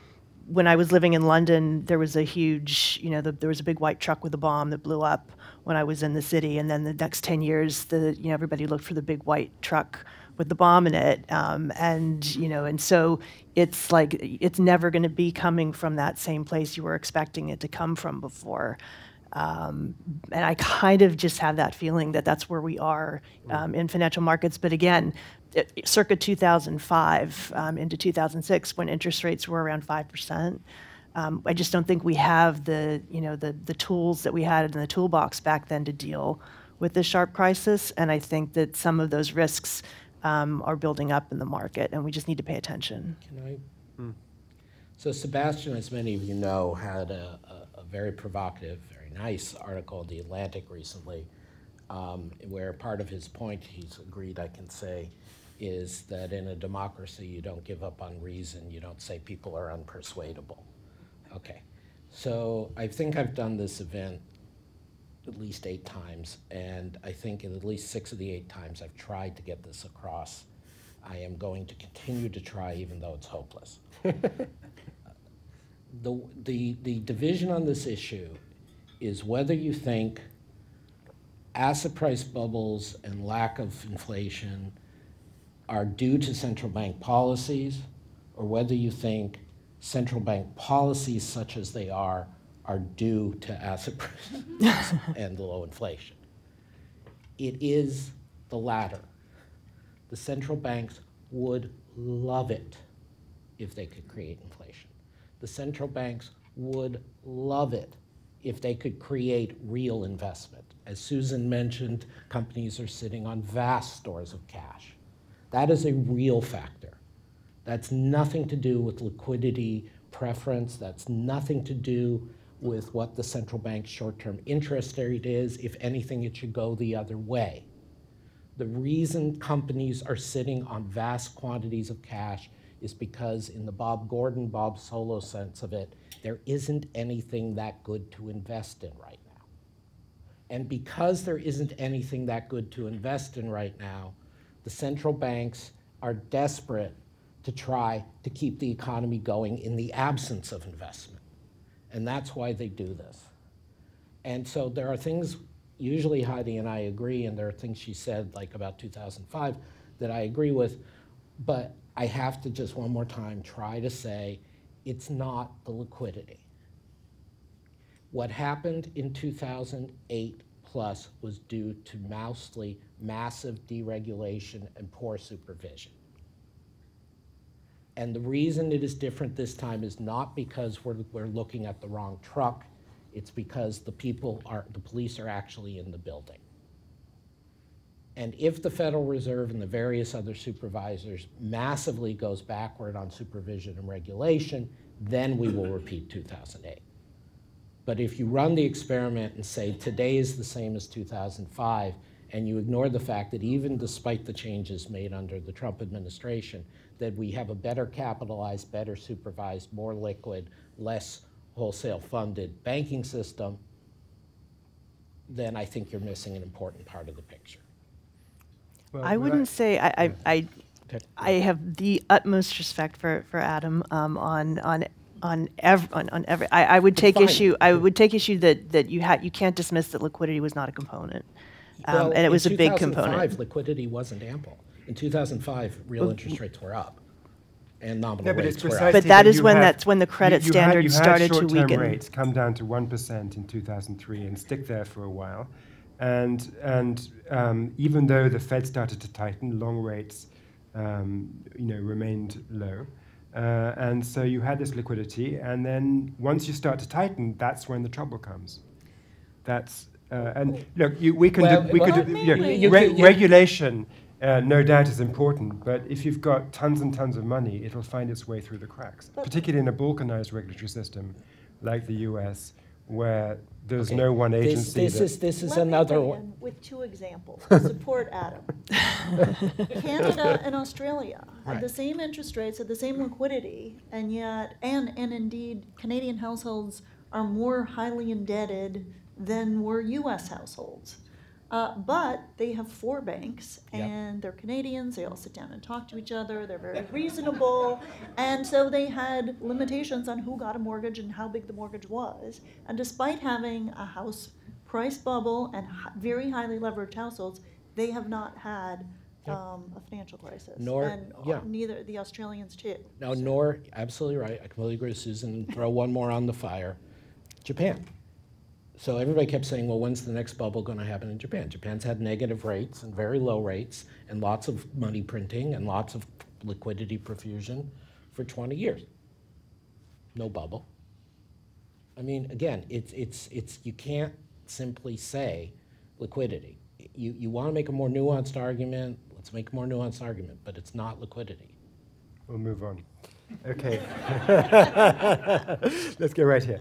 when I was living in London, there was a huge, you know, the, there was a big white truck with a bomb that blew up when I was in the city, and then the next ten years, the you know everybody looked for the big white truck with the bomb in it, um, and you know, and so it's like it's never going to be coming from that same place you were expecting it to come from before. Um, and I kind of just have that feeling that that's where we are um, in financial markets. But again, it, circa two thousand five um, into two thousand six, when interest rates were around five percent, um, I just don't think we have the you know the the tools that we had in the toolbox back then to deal with this sharp crisis. And I think that some of those risks um, are building up in the market, and we just need to pay attention. Can I? Hmm. So Sebastian, as many of you know, had a, a, a very provocative, nice article in The Atlantic recently, um, where part of his point, he's agreed I can say, is that in a democracy you don't give up on reason, you don't say people are unpersuadable. Okay, so I think I've done this event at least eight times, and I think in at least six of the eight times I've tried to get this across. I am going to continue to try even though it's hopeless. the, the, the division on this issue is whether you think asset price bubbles and lack of inflation are due to central bank policies, or whether you think central bank policies such as they are are due to asset prices and low inflation. It is the latter. The central banks would love it if they could create inflation. The central banks would love it if they could create real investment. As Susan mentioned, companies are sitting on vast stores of cash. That is a real factor. That's nothing to do with liquidity preference. That's nothing to do with what the central bank's short-term interest rate is. If anything, it should go the other way. The reason companies are sitting on vast quantities of cash is because in the Bob Gordon, Bob Solo sense of it, there isn't anything that good to invest in right now. And because there isn't anything that good to invest in right now, the central banks are desperate to try to keep the economy going in the absence of investment. And that's why they do this. And so there are things, usually Heidi and I agree, and there are things she said, like about two thousand five, that I agree with, but I have to just one more time try to say it's not the liquidity. What happened in two thousand eight plus was due to mostly massive deregulation and poor supervision. And the reason it is different this time is not because we're, we're looking at the wrong truck, it's because the people are, the police are actually in the building. And if the Federal Reserve and the various other supervisors massively goes backward on supervision and regulation, then we will repeat two thousand eight. But if you run the experiment and say today is the same as two thousand five, and you ignore the fact that even despite the changes made under the Trump administration, that we have a better capitalized, better supervised, more liquid, less wholesale funded banking system, then I think you're missing an important part of the picture. Well, I wouldn't I, say, I, I, I, Okay. I have the utmost respect for, for Adam um, on, on, on, ev on, on every, I, I would take fine. issue, I would take issue that, that you had, you can't dismiss that liquidity was not a component. Um, Well, and it was a big in two thousand five, component. liquidity wasn't ample. In two thousand five, real interest rates were up, and nominal Yeah, but it's rates were up. precisely But that is you when have- that's when the credit you- you had- standards you had started to short-term weaken. rates come down to one percent in two thousand three and stick there for a while. And, and um, even though the Fed started to tighten, long rates um, you know, remained low. Uh, and so you had this liquidity, and then once you start to tighten, that's when the trouble comes. That's, uh, and look, you, we can, Well, do, we well, could, do, you know, you- re you- regulation uh, no doubt is important, but if you've got tons and tons of money, it'll find its way through the cracks, But- particularly in a balkanized regulatory system like the U S, where there's Okay. no one This, agency this that is this is Let me another weigh one. in with two examples to support Adam. Canada and Australia had the Right. same interest rates, had the same liquidity, and yet, and, and indeed, Canadian households are more highly indebted than were U S households. Uh, but they have four banks, Yep. and they're Canadians. They all sit down and talk to each other. They're very reasonable. And so they had limitations on who got a mortgage and how big the mortgage was. And despite having a house price bubble and hi- very highly leveraged households, they have not had Yep. um, a financial crisis. Nor- and yeah. neither the Australians too. No, nor, absolutely right, I completely agree with Susan. Throw one more on the fire, Japan. So everybody kept saying, well, when's the next bubble going to happen in Japan? Japan's had negative rates and very low rates and lots of money printing and lots of liquidity profusion for twenty years. No bubble. I mean, again, it's, it's, it's, you can't simply say liquidity. You, you want to make a more nuanced argument, let's make a more nuanced argument, but it's not liquidity. We'll move on. Okay. Let's go right here.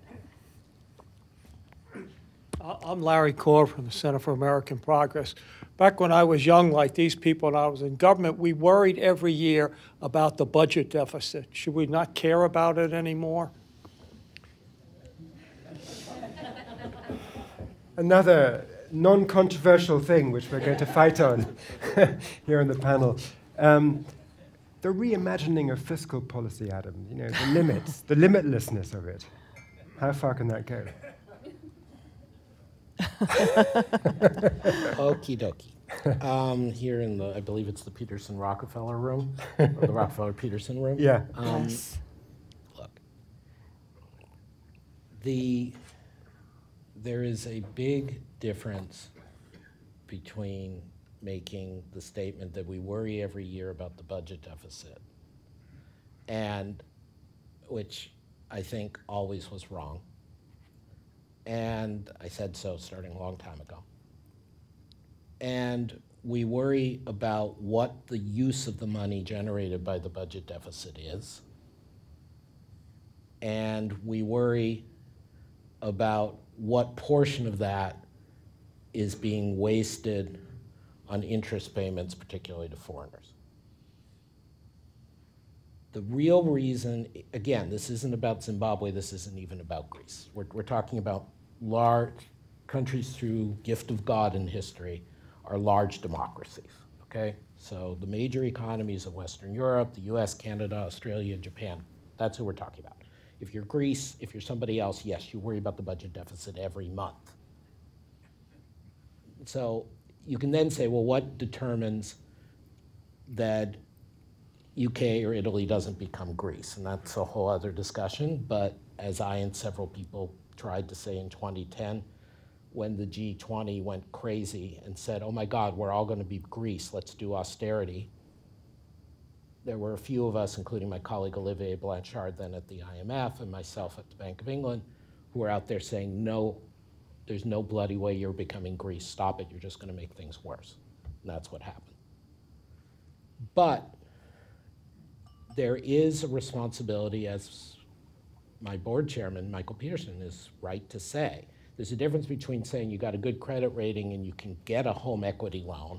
I'm Larry Corr from the Center for American Progress. Back when I was young, like these people, and I was in government, we worried every year about the budget deficit. Should we not care about it anymore? Another non-controversial thing which we're going to fight on here on the panel. Um, the reimagining of fiscal policy, Adam, you know, the limits, the limitlessness of it. How far can that go? Okie dokie. Um, here in the, I believe it's the Peterson Rockefeller room, or the Rockefeller Peterson room. Yeah. Um, Yes. Look, the, there is a big difference between making the statement that we worry every year about the budget deficit, and which I think always was wrong. And I said so starting a long time ago. And we worry about what the use of the money generated by the budget deficit is. And we worry about what portion of that is being wasted on interest payments, particularly to foreigners. The real reason, again, this isn't about Zimbabwe, this isn't even about Greece. We're, we're talking about large countries through gift of God in history are large democracies, okay? So the major economies of Western Europe, the U S, Canada, Australia, Japan, that's who we're talking about. If you're Greece, if you're somebody else, yes, you worry about the budget deficit every month. So you can then say, well, what determines that U K or Italy doesn't become Greece? And that's a whole other discussion, but as I and several people tried to say in twenty ten, when the G twenty went crazy and said, oh my God, we're all gonna be Greece, let's do austerity. There were a few of us, including my colleague Olivier Blanchard then at the I M F and myself at the Bank of England, who were out there saying, no, there's no bloody way you're becoming Greece, stop it, you're just gonna make things worse. And that's what happened. But there is a responsibility, as my board chairman, Michael Peterson, is right to say. There's a difference between saying you got a good credit rating and you can get a home equity loan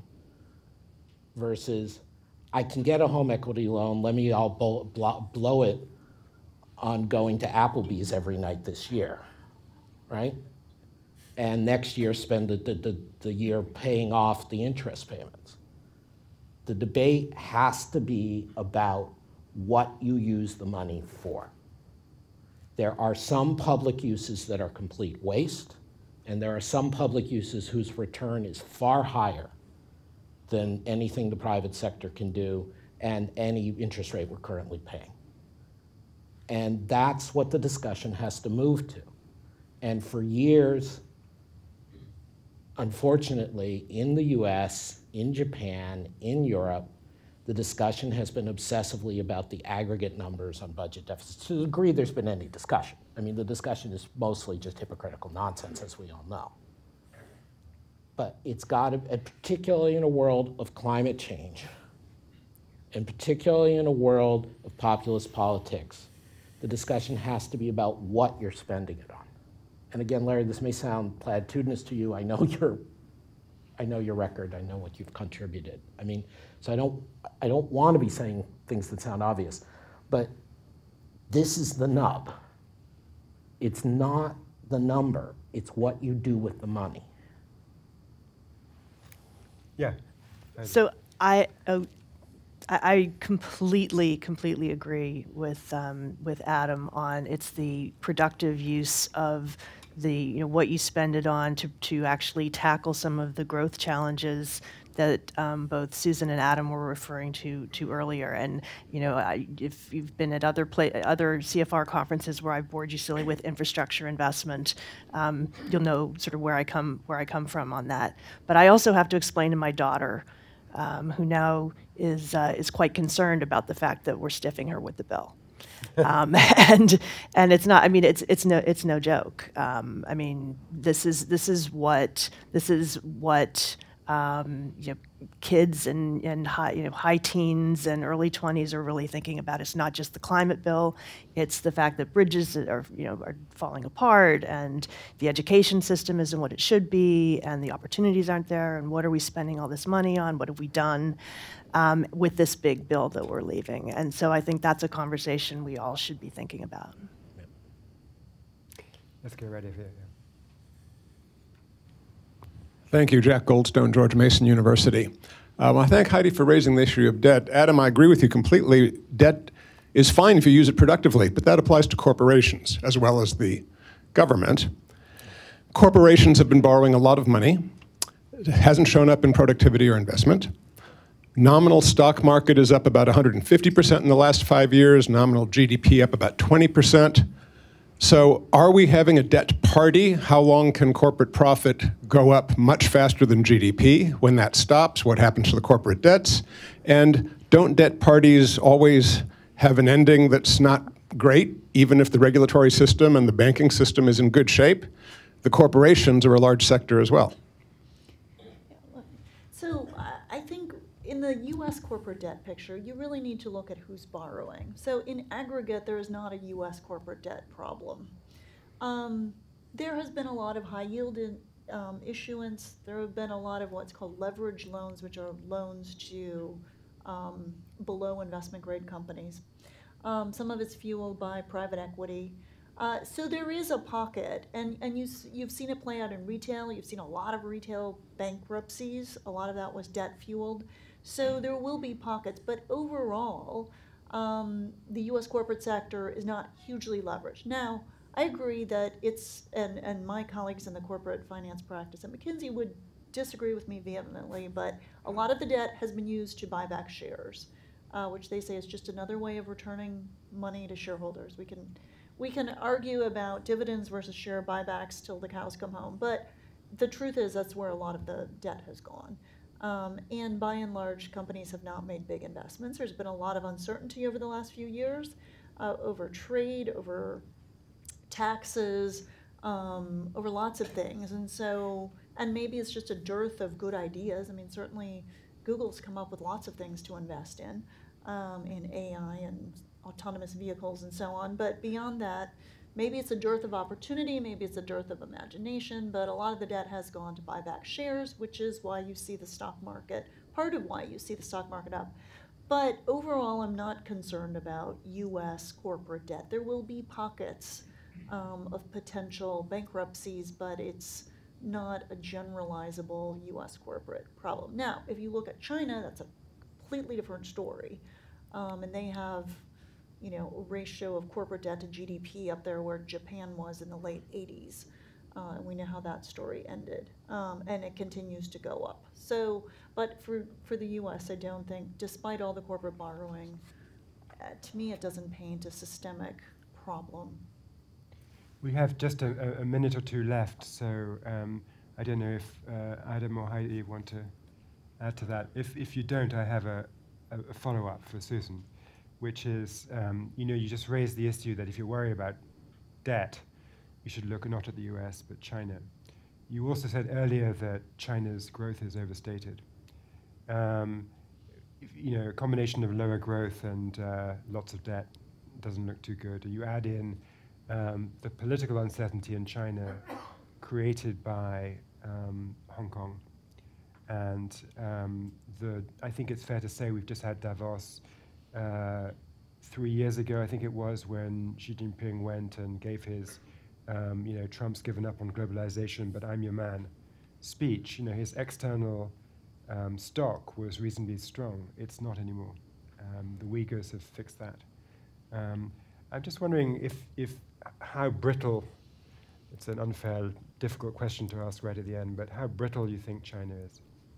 versus I can get a home equity loan, let me all blow, blow, blow it on going to Applebee's every night this year, right? And next year spend the, the, the, the year paying off the interest payments. The debate has to be about what you use the money for. There are some public uses that are complete waste, and there are some public uses whose return is far higher than anything the private sector can do and any interest rate we're currently paying. And that's what the discussion has to move to. And for years, unfortunately, in the U S, in Japan, in Europe, the discussion has been obsessively about the aggregate numbers on budget deficits. To the degree there's been any discussion. I mean, the discussion is mostly just hypocritical nonsense, as we all know. But it's got to, particularly in a world of climate change, and particularly in a world of populist politics, the discussion has to be about what you're spending it on. And again, Larry, this may sound platitudinous to you. I know your, I know your record. I know what you've contributed. I mean, so I don't, I don't want to be saying things that sound obvious, but this is the nub. It's not the number. It's what you do with the money. Yeah. So I, uh, I I completely, completely agree with um, with Adam on it's the productive use of the you know what you spend it on to to actually tackle some of the growth challenges that um, both Susan and Adam were referring to to earlier. And you know, I, if you've been at other play, other C F R conferences where I've bored you silly with infrastructure investment, um, you'll know sort of where I come where I come from on that. But I also have to explain to my daughter, um, who now is uh, is quite concerned about the fact that we're stiffing her with the bill. um, and and it's not. I mean, it's it's no it's no joke. Um, I mean, this is this is what this is what. Um, you know, kids and, and high, you know, high teens and early twenties are really thinking about. It's not just the climate bill; it's the fact that bridges are, you know, are falling apart, and the education system isn't what it should be, and the opportunities aren't there. And what are we spending all this money on? What have we done um, with this big bill that we're leaving? And so I think that's a conversation we all should be thinking about. Let's get ready for it. Thank you, Jack Goldstone, George Mason University. Um, I thank Heidi for raising the issue of debt. Adam, I agree with you completely. Debt is fine if you use it productively, but that applies to corporations as well as the government. Corporations have been borrowing a lot of money. It hasn't shown up in productivity or investment. Nominal stock market is up about one hundred fifty percent in the last five years, nominal G D P up about twenty percent. So are we having a debt party? How long can corporate profit go up much faster than G D P? When that stops, what happens to the corporate debts? And don't debt parties always have an ending that's not great, even if the regulatory system and the banking system is in good shape? The corporations are a large sector as well. So uh, I think in the U S corporate debt picture, you really need to look at who's borrowing. So in aggregate, there is not a U S corporate debt problem. Um, there has been a lot of high yield in, um, issuance. There have been a lot of what's called leverage loans, which are loans to um, below investment grade companies. Um, some of it's fueled by private equity. Uh, so there is a pocket, and, and you, you've seen it play out in retail. You've seen a lot of retail bankruptcies. A lot of that was debt fueled. So there will be pockets, but overall, um, the U S corporate sector is not hugely leveraged. Now, I agree that it's, and, and my colleagues in the corporate finance practice at McKinsey would disagree with me vehemently, but a lot of the debt has been used to buy back shares, uh, which they say is just another way of returning money to shareholders. We can, we can argue about dividends versus share buybacks till the cows come home, but the truth is that's where a lot of the debt has gone. Um, and by and large, companies have not made big investments. There's been a lot of uncertainty over the last few years, uh, over trade, over taxes, um, over lots of things. And so, and maybe it's just a dearth of good ideas. I mean, certainly Google's come up with lots of things to invest in, um, in A I and autonomous vehicles and so on. But beyond that, maybe it's a dearth of opportunity, maybe it's a dearth of imagination, but a lot of the debt has gone to buy back shares, which is why you see the stock market, part of why you see the stock market up. But overall, I'm not concerned about U S corporate debt. There will be pockets um, of potential bankruptcies, but it's not a generalizable U S corporate problem. Now, if you look at China, that's a completely different story. Um, and they have, you know, a ratio of corporate debt to G D P up there where Japan was in the late eighties. Uh, and we know how that story ended. Um, and it continues to go up. So, but for, for the U S, I don't think, despite all the corporate borrowing, uh, to me it doesn't paint a systemic problem. We have just a, a minute or two left, so um, I don't know if uh, Adam or Heidi want to add to that. If, if you don't, I have a, a, a follow-up for Susan, which is, um, you know, you just raised the issue that if you're worried about debt, you should look not at the U S, but China. You also said earlier that China's growth is overstated. Um, if, you know, a combination of lower growth and uh, lots of debt doesn't look too good. You add in um, the political uncertainty in China created by um, Hong Kong. And um, the, I think it's fair to say we've just had Davos uh, three years ago, I think it was, when Xi Jinping went and gave his, um, you know, Trump's given up on globalization, but I'm your man speech. You know, his external um, stock was reasonably strong. It's not anymore. Um, the Uyghurs have fixed that. Um, I'm just wondering if, if how brittle, it's an unfair, difficult question to ask right at the end, but how brittle you think China is?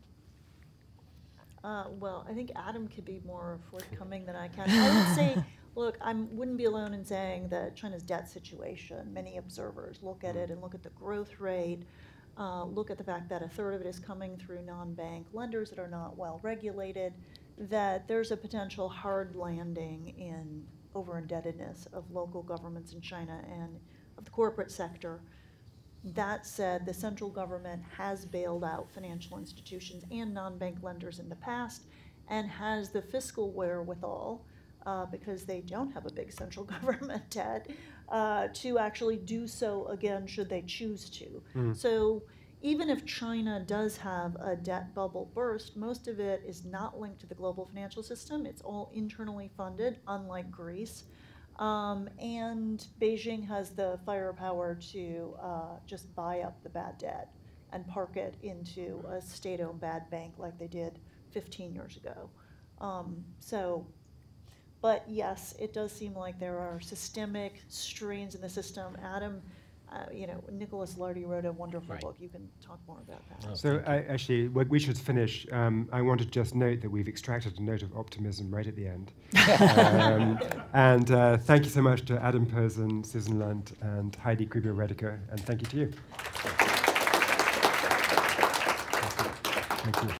Uh, well, I think Adam could be more forthcoming than I can. I would say, look, I wouldn't be alone in saying that China's debt situation, many observers look at it and look at the growth rate, uh, look at the fact that a third of it is coming through non-bank lenders that are not well regulated, that there's a potential hard landing in over-indebtedness of local governments in China and of the corporate sector. That said, the central government has bailed out financial institutions and non-bank lenders in the past and has the fiscal wherewithal, uh, because they don't have a big central government debt, uh, to actually do so again should they choose to. Mm. So even if China does have a debt bubble burst, most of it is not linked to the global financial system. It's all internally funded, unlike Greece. Um, and Beijing has the firepower to uh, just buy up the bad debt and park it into a state-owned bad bank like they did fifteen years ago. Um, so, but yes, it does seem like there are systemic strains in the system. Adam, uh, you know, Nicholas Lardy wrote a wonderful Right. book. You can talk more about that. Oh, So I, actually, what we should finish. Um, I want to just note that we've extracted a note of optimism right at the end. um, and uh, thank you so much to Adam Posen, Susan Lund, and Heidi Crebo-Rediker, and thank you to you. Thank you.